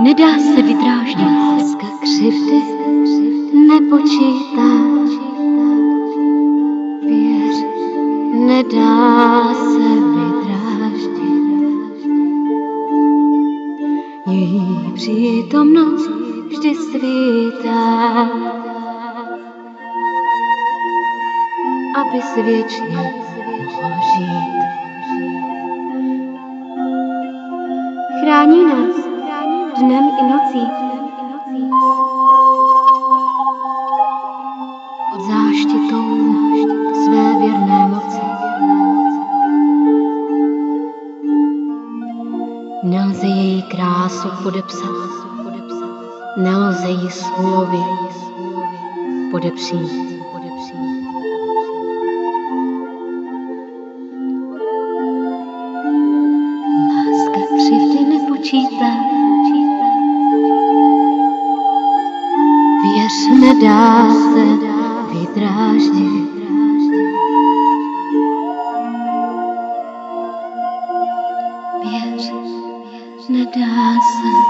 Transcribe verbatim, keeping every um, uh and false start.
nedá se vydráždit. Láska křivdy nepočítá, věř, nedá se vydráždit. Její přítomnost vždy svítá, aby si věčně mohl žít. Chrání nás dnem i nocí. Pod záštitou své věrné moci. Nelze její krásu podepsat, nelze jí slovy podepřít. Láska křivdy nepočítá, věř, nedá se vydráždit. Věř, nedá se